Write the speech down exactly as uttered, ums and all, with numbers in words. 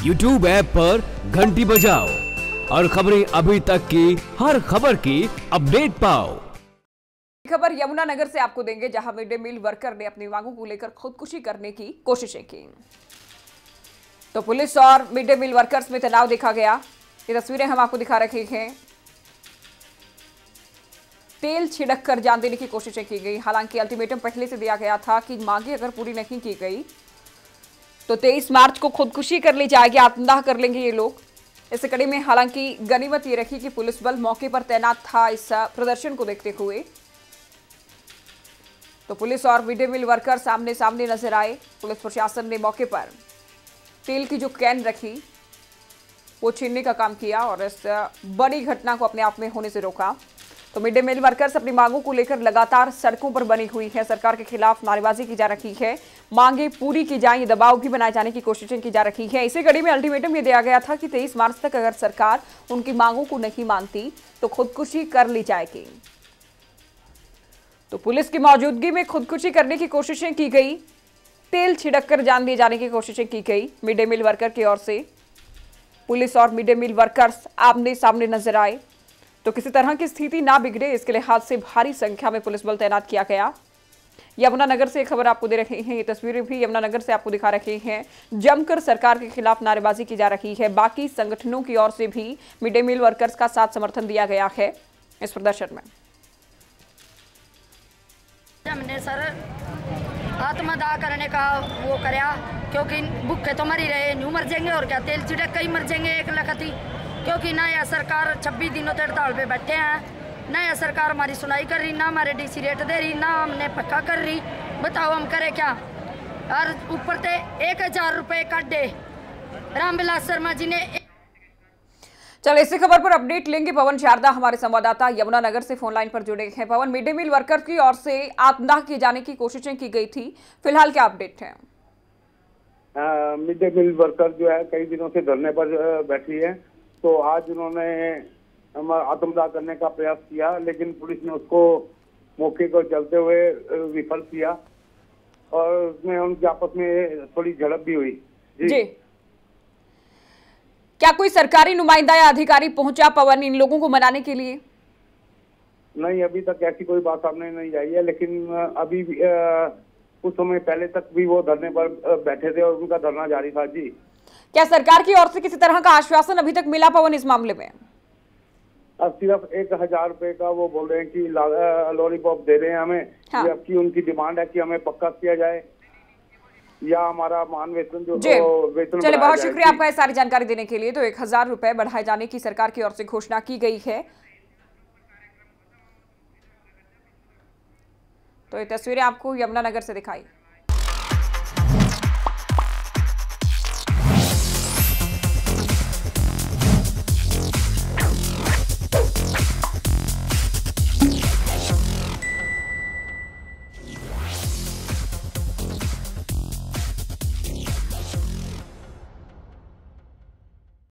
YouTube app पर घंटी बजाओ और खबरें अभी तक की हर खबर की अपडेट पाओ। खबर यमुनानगर से आपको देंगे, जहां मिड डे मील वर्कर ने अपनी मांगों को लेकर खुदकुशी करने की कोशिशें की। तो पुलिस और मिड डे मील वर्कर्स में तनाव देखा गया। ये तस्वीरें हम आपको दिखा रहे हैं। तेल छिड़क कर जान देने की कोशिशें की गई। हालांकि अल्टीमेटम पहले से दिया गया था कि मांगे अगर पूरी नहीं की गई तो तेईस मार्च को खुदकुशी कर ली जाएगी, आत्मदाह कर लेंगे ये लोग। इस कड़ी में हालांकि गनीमत ये रखी कि पुलिस बल मौके पर तैनात था इस प्रदर्शन को देखते हुए। तो पुलिस और मिड डे मील वर्कर सामने सामने नजर आए। पुलिस प्रशासन ने मौके पर तेल की जो कैन रखी वो छीनने का काम किया और इस बड़ी घटना को अपने आप में होने से रोका। तो मिड डे मील वर्कर्स अपनी मांगों को लेकर लगातार सड़कों पर बनी हुई है। सरकार के खिलाफ नारेबाजी की जा रही है, मांगे पूरी की जाए, ये दबाव भी बनाए जाने की कोशिशें की जा रही है। इसी कड़ी में अल्टीमेटम ये दिया गया था कि तेईस मार्च तक अगर सरकार उनकी मांगों को नहीं मानती तो खुदकुशी कर ली जाएगी। तो पुलिस की मौजूदगी में खुदकुशी करने की कोशिशें की गई, तेल छिड़क कर जान दिए जाने की कोशिशें की गई। मिड डे मील वर्कर की ओर से पुलिस और मिड डे मील वर्कर्स आमने सामने नजर आए। तो किसी तरह की स्थिति ना बिगड़े, इसके लिहाज से भारी संख्या में पुलिस बल तैनात किया गया। यमुनानगर से खबर आपको दे रहे हैं, ये तस्वीरें भी यमुनानगर से आपको दिखा रहे हैं। जमकर सरकार के खिलाफ नारेबाजी की जा रही है। बाकी संगठनों की ओर से भी मिड डे मील वर्कर्स का साथ समर्थन दिया गया है इस प्रदर्शन में। हमने सर आत्मदाह करने का वो कराया, क्योंकि भूखे तो मर ही रहे, न्यू मर जाएंगे और क्या, तेल छिड़क कहीं मर जाएंगे एक लखती। क्योंकि नया सरकार छब्बीस दिनों से हड़ताल पे बैठे हैं। नया सरकार हमारी सुनाई कर रही, ना हमारे डीसी रेट दे रही, ना हमने पक्का कर रही। बताओ हम करें क्या। और ऊपर से एक हजार रुपये काटे रामविलास शर्मा जी ने। चलो इसी खबर पर अपडेट लेंगे। पवन शारदा हमारे संवाददाता यमुनानगर से फोन लाइन पर जुड़े हैं। Pawan, mid day meal worker की ओर से आत्मदाह किए जाने की कोशिशें की गई थी, फिलहाल क्या अपडेट है? मिड डे मील वर्कर जो है कई दिनों से धरने पर बैठी है, तो आज उन्होंने आत्मदाह करने का प्रयास किया, लेकिन पुलिस ने उसको मौके को चलते हुए विफल किया और उसमें उनकी आपस में थोड़ी झड़प भी हुई। जी, जी। क्या कोई सरकारी नुमाइंदा या अधिकारी पहुंचा पवन इन लोगों को मनाने के लिए? नहीं, अभी तक ऐसी कोई बात सामने नहीं आई है, लेकिन अभी आ, कुछ समय पहले तक भी वो धरने पर बैठे थे और उनका धरना जारी था। जी, क्या सरकार की ओर से किसी तरह का आश्वासन अभी तक मिला पवन इस मामले में? अब सिर्फ एक हजार रुपए का वो बोल रहे हैं कि लॉलीपॉप दे रहे हैं हमें। हाँ। जबकि उनकी डिमांड है कि हमें पक्का किया जाए या हमारा मान वेतन जो वेतन। चलिए, बहुत शुक्रिया आपका सारी जानकारी देने के लिए। तो एक हजार रुपए बढ़ाए जाने की सरकार की ओर से घोषणा की गई है। तो ये तस्वीरें आपको यमुनानगर से दिखाई।